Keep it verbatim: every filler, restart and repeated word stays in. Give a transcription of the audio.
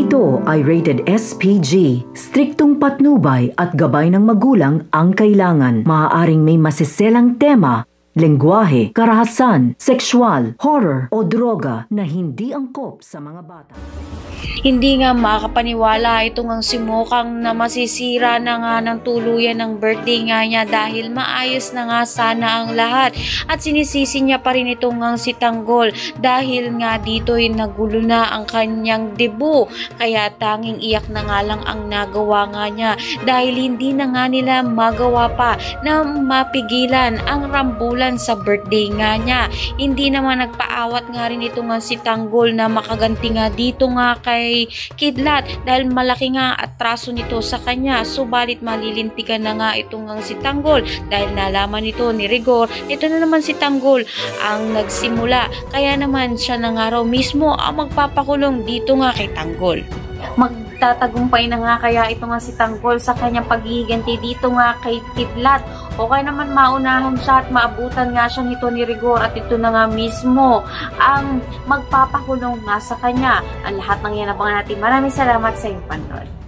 Ito ay rated S P G. Striktong patnubay at gabay ng magulang ang kailangan. Maaaring may masiselang tema, lengguwahe, karahasan, sexual, horror o droga na hindi angkop sa mga bata. Hindi nga makapaniwala itong ang si Mokang na masisira na nga ng tuluyan ng birthday nga niya dahil maayos na nga sana ang lahat at sinisisi niya pa rin itong ang si Tanggol dahil nga dito ay nagulo na ang kanyang debut kaya tanging iyak na nga lang ang nagawa nga niya dahil hindi na nga nila magawa pa na mapigilan ang rambulan sa birthday nga niya. Hindi naman nagpaawat nga rin itong ang si Tanggol na makaganti nga dito nga kay Kidlat dahil malaki nga atraso nito sa kanya, subalit malilintikan na nga itong ang si Tanggol dahil nalaman nito ni Rigor, ito na naman si Tanggol ang nagsimula, kaya naman siya na nga raw mismo ang magpapakulong dito nga kay Tanggol. Magtatagumpay na nga kaya ito nga si Tanggol sa kanyang paghihiganti dito nga kay Kidlat o kaya naman maunahan siya at maabutan nga siya nito ni Rigor at ito na nga mismo ang magpapakulong nga sa kanya. Ang lahat ng yan abangan natin. Maraming salamat sa iyong panood.